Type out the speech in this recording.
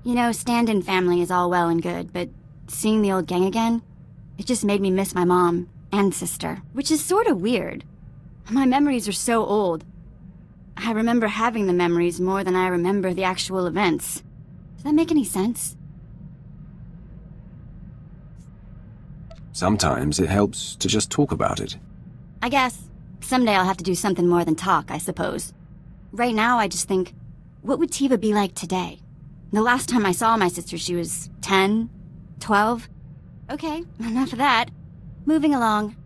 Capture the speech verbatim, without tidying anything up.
You know, stand-in family is all well and good, but seeing the old gang again, it just made me miss my mom and sister, which is sort of weird. My memories are so old. I remember having the memories more than I remember the actual events. Does that make any sense? Sometimes it helps to just talk about it. I guess. Someday I'll have to do something more than talk, I suppose. Right now, I just think, what would Tiva be like today? The last time I saw my sister, she was ten, twelve. Okay, enough of that. Moving along.